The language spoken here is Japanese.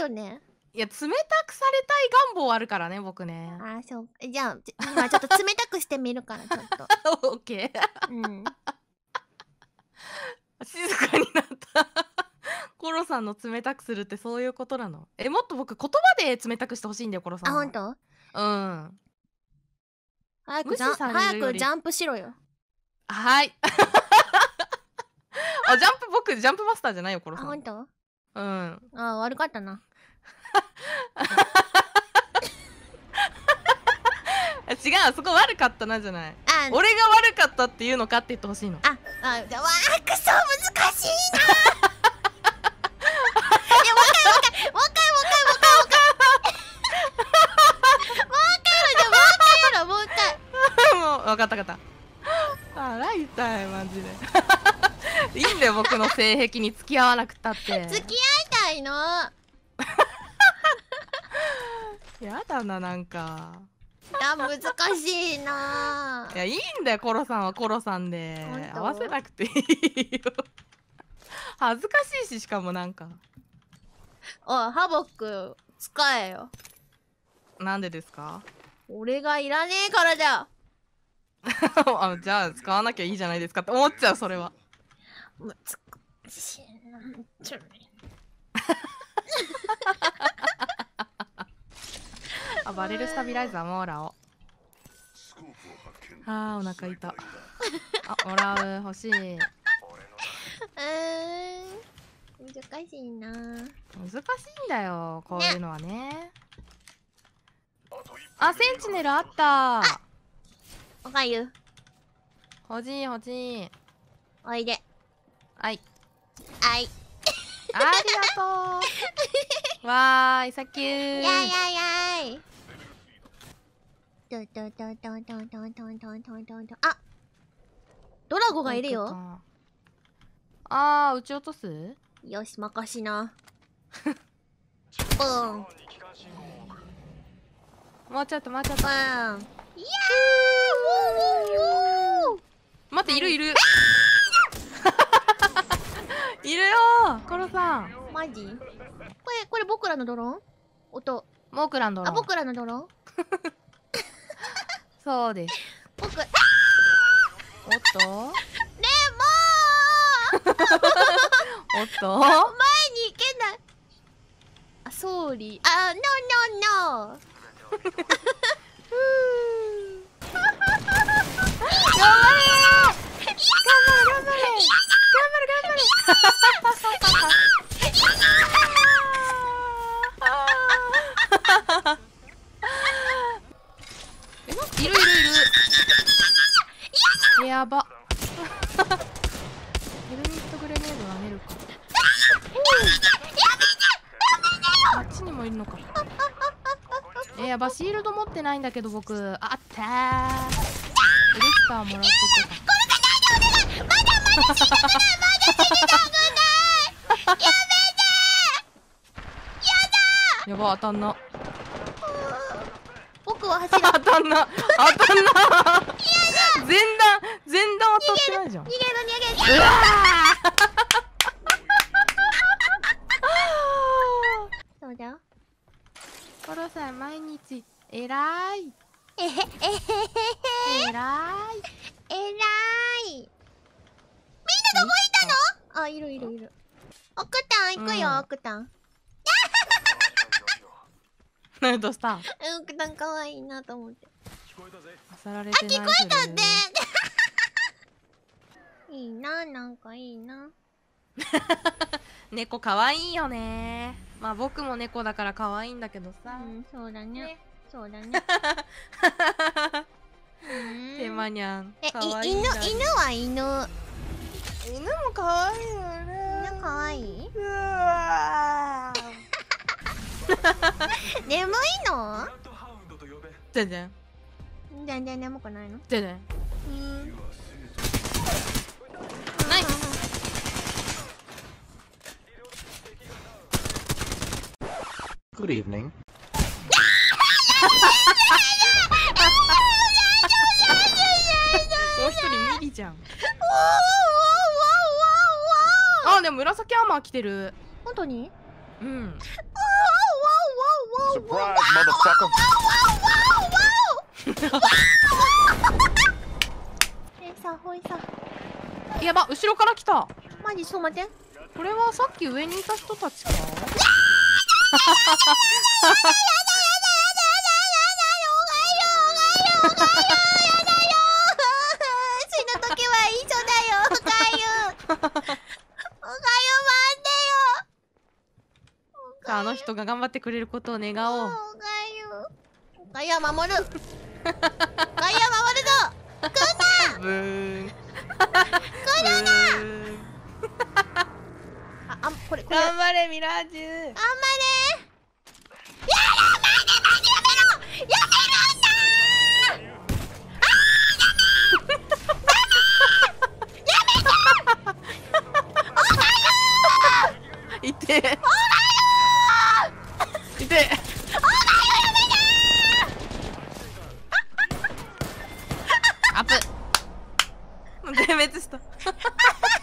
よね。 いや、冷たくされたい願望あるからね、僕ね。 あ、そう。じゃあ、今ちょっと冷たくしてみるから、ちょっと。 オッケー。 うん。 静かになった。コロさんの冷たくするってそういうことなの？もっと僕言葉で冷たくしてほしいんだよ、コロさあ、 んは。 ほんと？ うん。 早く無視されるより早くジャンプしろよ。 はい。あ、僕ジャンプマスターじゃないよ、コロあ、 さん。 ほんと？ うん。 あ、悪かったな。 違う、そこ悪かったなじゃない。 あ、 俺が悪かったっていうのかって言ってほしいの。 じゃあ、わー、くそ難しいな。いや、もう一回やろ、もう一回。 もう分かった分かった。腹痛いマジで。いいんだよ、僕の性癖に付き合わなくたって。 付き合いたいの。 やだな、なんか。 難しいな。 いや、いいんだよ、コロさんはコロさんで合わせなくていいよ。恥ずかしいし、しかもなんか。 おい、ハボック使えよ。 なんでですか？ 俺がいらねえからだよ。 あ、じゃあ使わなきゃいいじゃないですかって思っちゃう、それは。 難しいな。 あ、バレルスタビライザーもらおう。お腹痛。あ、もらう、欲しい。 難しいな。 難しいんだよ、こういうのはね。あ、センチネルあった。 おかゆ。 欲しい欲しい。 おいで。 はい。 はい。 ありがとう。わーい、サンキュー。 やいやいやい。あ、ドラゴがいるよ。 撃ち落とす？ よし、任しな。ボーン。 もうちょっと、もうちょっと。 ボーン。いやー、ウォーウォーウォー。 待って、いるいる。いるよー、コロさん。 マジ？これ僕らのドローン？音。 僕らのドローン。 あ、僕らのドローン？ そうです。 僕。 おっと。 ねえ、もう。 おっと。 前に行けない。あ、ソーリー。あ、ノーノーノー。 いるいるいる。やば。ヘルミットグレネードはめるか。あっちにもいるのか。やば、シールド持ってないんだけど僕。あったー。エレスターもらってて。 まだ死にたくない。やめて。 やば、当たんな。 僕は走る。 当たんな。前段当たってないじゃん。 逃げる。 うわー。そうだよ。 コロさん毎日えらい。 えへえへへへえらい。 えらい。みんなどこいたの？あ、いる。オクタン行くよ、オクタン。 どうした？ オクタン可愛いなと思って。 漁られてない。 聞こえたって。いいな、なんかいいな。 猫可愛いよね。まあ僕も猫だから可愛いんだけどさ。 そうだね。そうだね。 てまにゃん。可愛い。 犬は犬。 犬も可愛いよね。 犬可愛い？ うわ眠いの？ 全然眠くないの？ 全然。ナイス。 Good evening. もう一人ミリじゃん。あ、でも紫アーマー着てる。 本当に？ うん。 Surprise, motherfucker. ほいさ。 やば、後ろから来た。 マジそう待って。 これはさっき上にいた人たちか。 死ぬ時は一緒だよ、おかゆ。おかゆ待ってよ。 さあ、あの人が頑張ってくれることを願おう。 おかゆ。おかゆは守る。おかゆは守るぞ。来んな。 ブーン。 来るな。あ、これ。 頑張れ、ミラージュ。 頑張れ。やだ、待てやめろ。やめろんだ。 いて。いて。アップ。全滅した。